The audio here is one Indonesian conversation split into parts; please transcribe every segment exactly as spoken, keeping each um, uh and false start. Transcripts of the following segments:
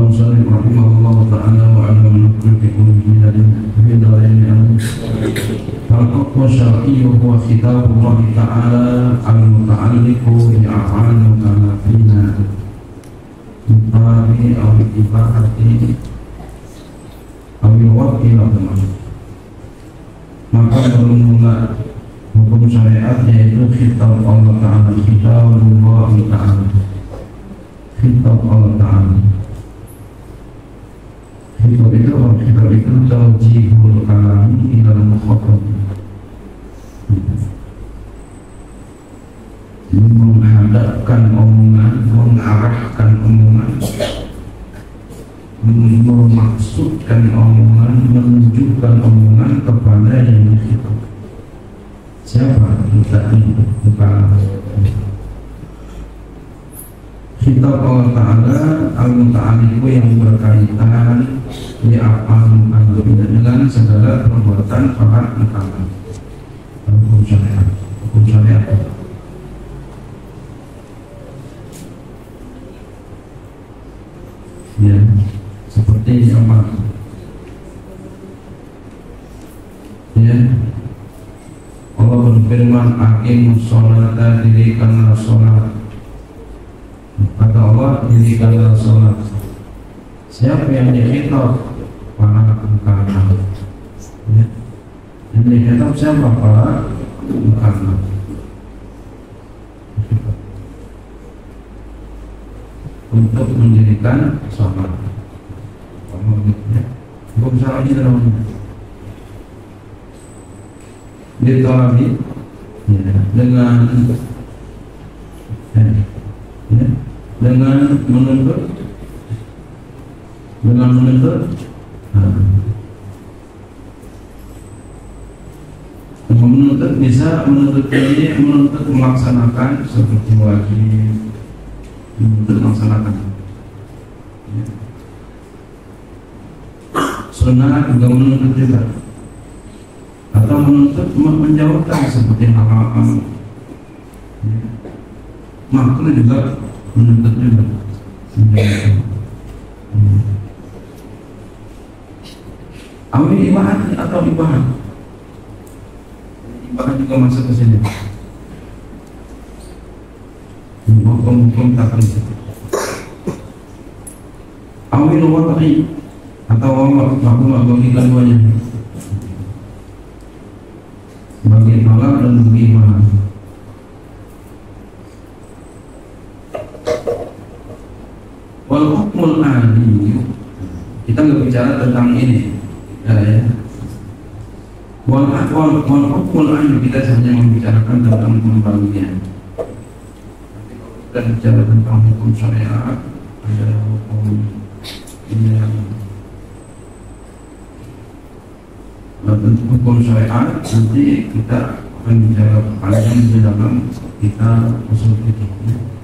المصنف رحمه الله تعالى وعلى المنقل في قلوب من دارين فالحكم الشرعي هو كتاب الله تعالى المتعلق بأفعال المكلفين بالطاعة أو الإباحة أو الوقت لهما. Maka bermula hukum syariat yaitu kitab Allah Ta'ala, kitab Allah Ta'ala, kitab Allah Ta'ala. Kitab itu kitab itu tawjihul kalami ilal mukhatab, menghadapkan omongan, mengarahkan omongan, memaksudkan omongan, menunjukkan omongan kepada yang itu. Siapa kita ini? Bukan kitab Allah Ta'ala al-muta'alliq yang berkaitan di apa dengan segala perbuatan para mukallaf. Hukum syariat, hukum syariat. Ya, seperti apa? Ya, Allah berfirman, aqimus sholata, dirikanlah sholat. Kata Allah, dirikanlah sholat. Siapa yang dikhitab? Para mukallaf. Ya, yang dikhitab siapa? Para mukallaf. Untuk mendirikan sholat. Hukum syar'i namanya. Ditolabi ya, dengan ya, ya, dengan menuntut dengan menuntut nah, menuntut bisa menuntut ini menuntut melaksanakan seperti wajib, menuntut melaksanakan ya. Sunnah juga menuntut juga, atau menuntut menjauhkan seperti hal-hal ya. Makhluk juga menuntut juga menjauhkan hmm. Awal ibadah atau ibadah ibadah juga masuk ke sini. Hukum-hukum taklim. Awil waqi atau waqi bagi keduanya, bagi tolak dan bagi ibadah. Wal hukmul adi, kita nggak bicara tentang ini ya, ya. Wal wal wal hukmul adi, kita hanya membicarakan tentang pembagian. Kita bicara tentang hukum syariat, ada hukum ini yang tentang hukum syariat, nanti kita akan bicara panjang di dalam kita usul fikih.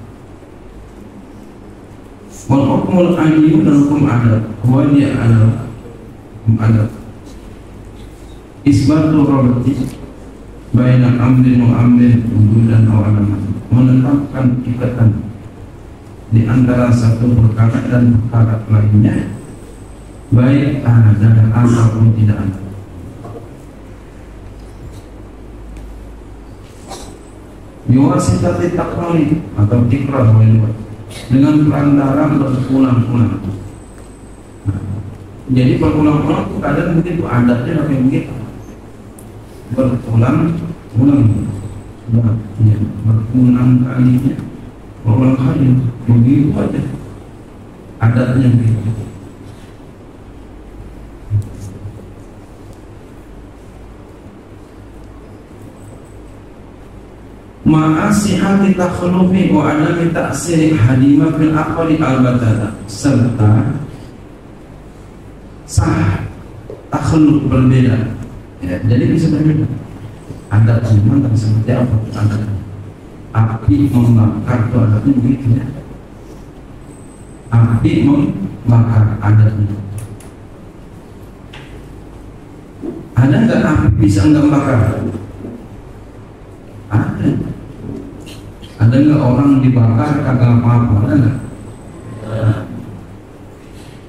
Wal hukmul adi dan hukum adat, huwa dia adalah hukum adat. Isbatul rabti baina amrin wa amrin wujudan aw alaman, menetapkan ikatan di antara satu perkara dan perkara lainnya, baik ada ataupun tidak ada. Biwasitati takrari atau tikrar, dengan perantaraan berulang-ulang. Nah, jadi berulang-ulang itu kadang mungkin itu adatnya kayak begitu, berulang-ulang, ya, berulang kalinya, berulang kali, begitu aja adatnya begitu. Ma'asihati takhlufi wa adami ta'siri hadimah fil akhari al-batata, serta sah takhluf berbeda ya, jadi bisa berbeda adat memang seperti apa adat. Api membakar itu adatnya begitu ya, api membakar adatnya. Ada nggak api bisa nggak bakar? Ada. Ada nggak orang dibakar kagak apa-apa? Ada nggak?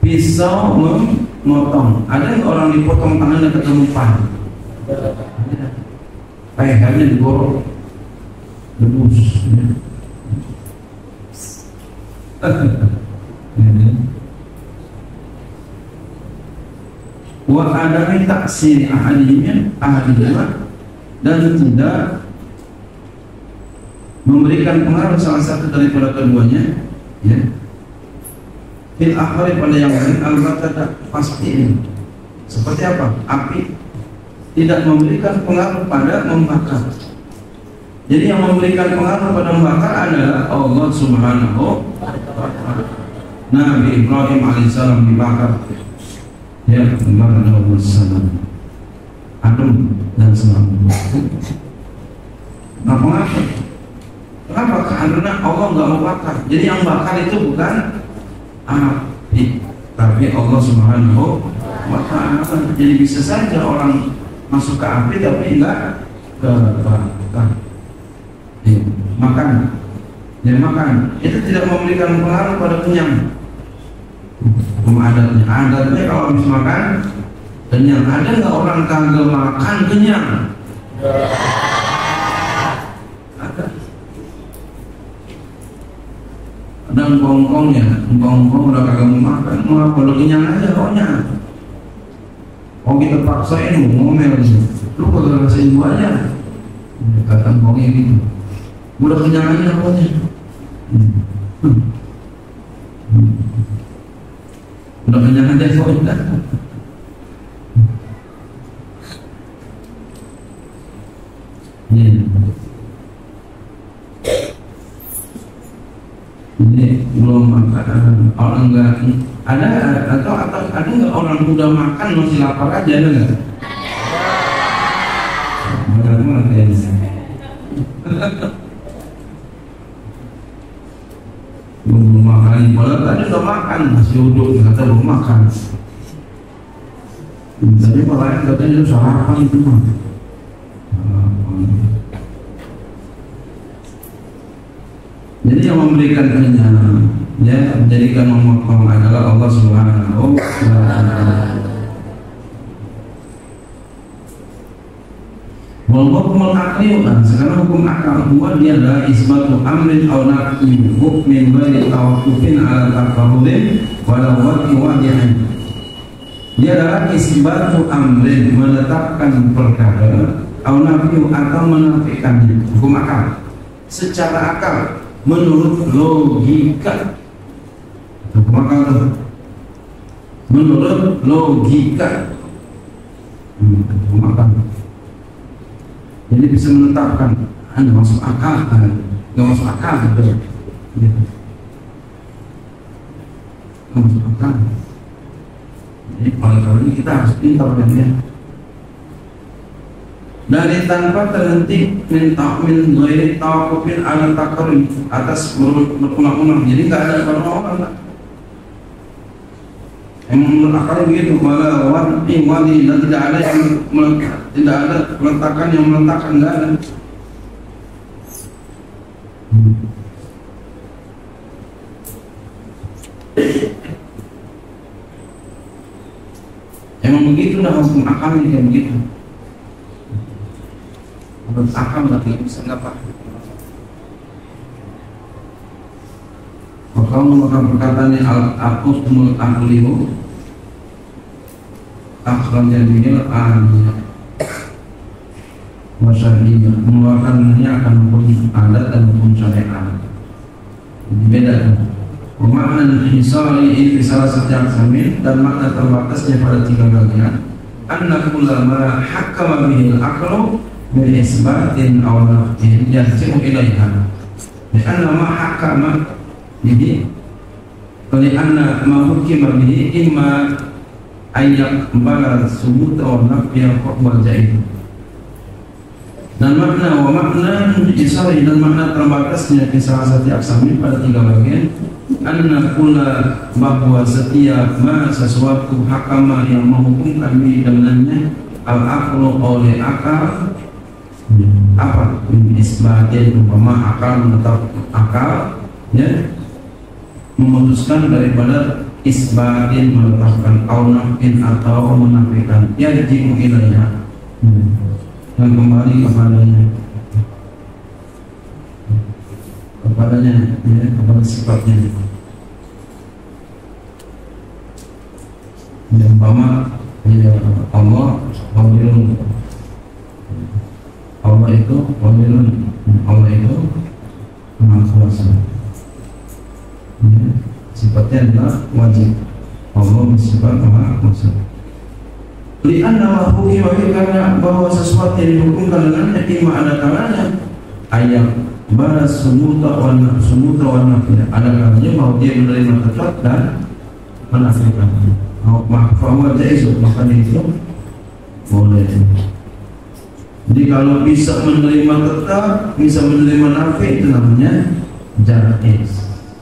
pisau memotong. Ada nggak orang dipotong tangannya ketemu pan? Lehernya digorok, debus. Wa adami taksir ahadihnya ahadihnya, dan tidak memberikan pengaruh salah satu daripada keduanya, ya. Fil akhari pada yang lain al-batta pasti ini. Seperti apa? Api tidak memberikan pengaruh pada membakar. Jadi yang memberikan pengaruh pada membakar adalah Allah Subhanahu wa ta'ala. Nabi Ibrahim alaihissalam dibakar. Ya, kemarin Allah salam. Adam dan semua. Nah, mengapa? Kenapa? Karena Allah nggak mau bakar. Jadi yang bakar itu bukan api, tapi Allah Subhanahu wa ta'ala. Jadi bisa saja orang masuk ke api tapi enggak kebakar. Ya, makan. Ya, makan. Itu tidak memberikan pengaruh pada kenyang. Hukum adatnya, adatnya kalau habis makan kenyang. Ada nggak orang kagak makan kenyang? Ada. Ada ngkong-ngkongnya, ngkong-ngkong udah kagak mau makan, mau kalau kenyang aja pokoknya. Oh kita paksain ngomel, lu kagak rasain gua aja. Kata ngkongnya gitu, udah kenyang aja pokoknya. Hmm. Hmm. Hmm. Udah kenyang aja pokoknya. Yeah. Ini belum makan, orang enggak ada atau atau ada nggak orang udah makan masih lapar aja, ada nggak? Ada mana kayaknya? Belum makan, padahal tadi udah makan masih duduk, kata belum makan. Tadi malah katanya itu sarapan itu mah. Jadi yang memberikan kenyang, ya, menjadikan memotong adalah Allah Subhanahu wa ta'ala. Wal hukmul aqli, sekarang hukum akal huwa dia adalah isbatu amrin aw nafyin hukmin ghairi tawaqqufin ala taqarrubin wala waqi wadi'in. Dia adalah isbatu amrin, menetapkan perkara, aw nafyin atau menafikannya. Hukum akal secara akal, menurut logika. Hukum akal menurut logika. Hukum akal. Jadi bisa menetapkan, anda masuk akal, nggak masuk akal, gitu. Nggak masuk akal. Jadi oleh karena ini kita harus pintar kan ya. Dari tanpa terhenti minta min ghairi tawaqqufin ala taqarrub, atas berulang-ulang. Jadi nggak ada orang-orang. Yang menurut akal begitu, malah wadi wadi dan tidak ada yang meletak, tidak ada peletakan yang meletakkan, nggak ada. Hmm. Emang begitu dah hukum akal ini kayak begitu. Menurut akal nggak bisa nggak apa. Kalau maka perkataan al-aqus menurut aklimu akhlaknya dinil aniyah wasyari'iyah, mengeluarkannya akan hukum adat dan hukum syariat. Ini beda. Makna hisari ini salah satu samin dan makna terbatasnya pada tiga bagian. Anna kullama hakama bihil aqlu bi isbatin aw nafyin yarji'u ilaiha. Karena ma hakama jadi oleh anak mahukimah bihi imma ayat bala subut atau nafiyah wal jaid. Dan makna wa makna isari dan makna terbatasnya kisah satu aksami pada tiga bagian. Anna kulla bahwa setiap ma sesuatu hakama yang menghukumkan bihi dengannya al aqlu oleh akal apa isbatin umpama akal menetap akal, ya, memutuskan daripada isbatin menetapkan au nafin atau menafikan yarji'u ilaiha yang kembali kepadanya kepadanya ya, kepada sifatnya. Yang pertama ya, Allah qadirun, Allah itu qadirun, Allah itu maha kuasa ya, sifatnya adalah wajib, Allah bersifat maha kuasa. Li'anna hukima karena bahwa sesuatu yang dihukumkan dengannya ima ada kalanya ayat balas sumuta wa sumuta wa nafila, ada kalanya bahwa dia menerima tetap dan menafikan. Mahfumah jaiz, maka itu boleh. Jadi kalau bisa menerima tetap, bisa menerima nafi, itu namanya jaiz.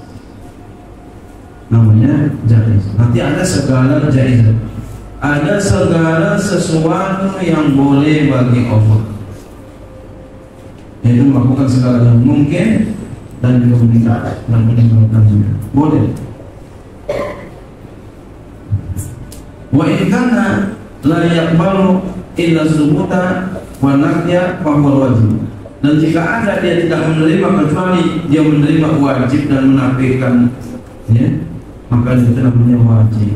Namanya jaiz. Nanti ada segala jaiz. Ada segala sesuatu yang boleh bagi Allah, yaitu melakukan segala yang mungkin dan juga meninggalkan dan meninggalkannya boleh. Wa in kana la yaqbalu illa sumuta wa nafya fa huwa wajib. Dan jika ada dia tidak menerima kecuali dia menerima wajib dan menafikan, ya, maka itu namanya wajib.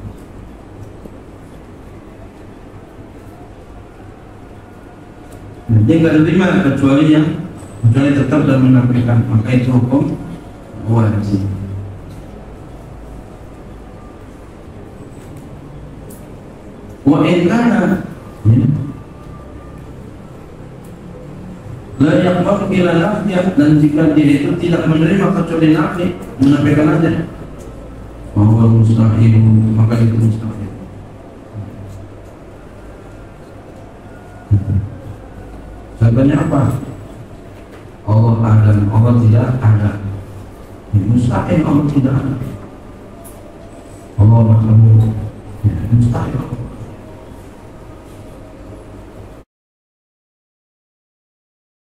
Dia nggak terima kecuali yang kecuali tetap dan menafikan, maka itu hukum wajib. Wa in kana la yaqbalu ila nafya, dan jika dia itu tidak menerima kecuali nafi, menafikan aja, bahwa mustahil, maka itu mustahil. Contohnya apa? Allah ada, Allah tidak ada. Mustahil Allah tidak ada. Allah makhluk, mustahil.